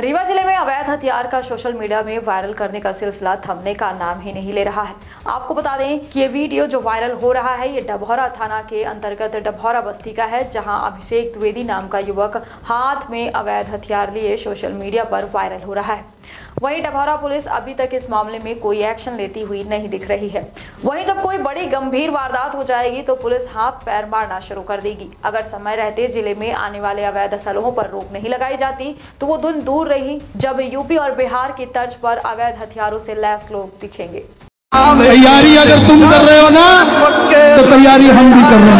रीवा जिले में अवैध हथियार का सोशल मीडिया में वायरल करने का सिलसिला थमने का नाम ही नहीं ले रहा है। आपको बता दें कि ये वीडियो जो वायरल हो रहा है ये डभौरा थाना के अंतर्गत डभौरा बस्ती का है, जहां अभिषेक द्विवेदी नाम का युवक हाथ में अवैध हथियार लिए सोशल मीडिया पर वायरल हो रहा है। वहीं डभौरा पुलिस अभी तक इस मामले में कोई एक्शन लेती हुई नहीं दिख रही है। वहीं जब कोई बड़ी गंभीर वारदात हो जाएगी तो पुलिस हाथ पैर मारना शुरू कर देगी। अगर समय रहते जिले में आने वाले अवैध असलहों पर रोक नहीं लगाई जाती तो वो दिन दूर रही जब यूपी और बिहार की तर्ज पर अवैध हथियारों से लैस लोग दिखेंगे। तैयारी अगर तुम कर रहे हो ना तो तैयारी हम भी कर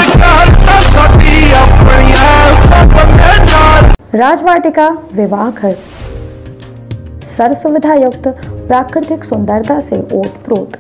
रहे हैं। राजवाटिका विवाह घर सर्व सुविधा युक्त प्राकृतिक सुंदरता से ओतप्रोत।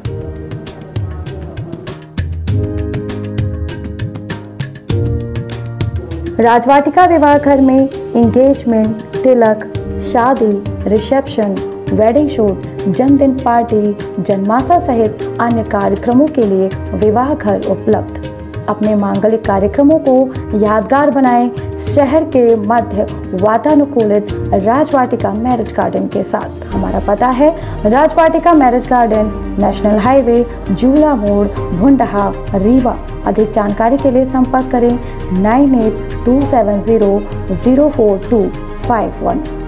राजवाटिका विवाह घर में एंगेजमेंट, तिलक, शादी, रिसेप्शन, वेडिंग शूट, जन्मदिन पार्टी, जन्माशा सहित अन्य कार्यक्रमों के लिए विवाह घर उपलब्ध। अपने मांगलिक कार्यक्रमों को यादगार बनाएं शहर के मध्य वातानुकूलित राजवाटिका मैरिज गार्डन के साथ। हमारा पता है Rajvatika marriage garden, national highway, झूला मोड़, भुंडहा, रीवा। अधिक जानकारी के लिए संपर्क करें 9827004251।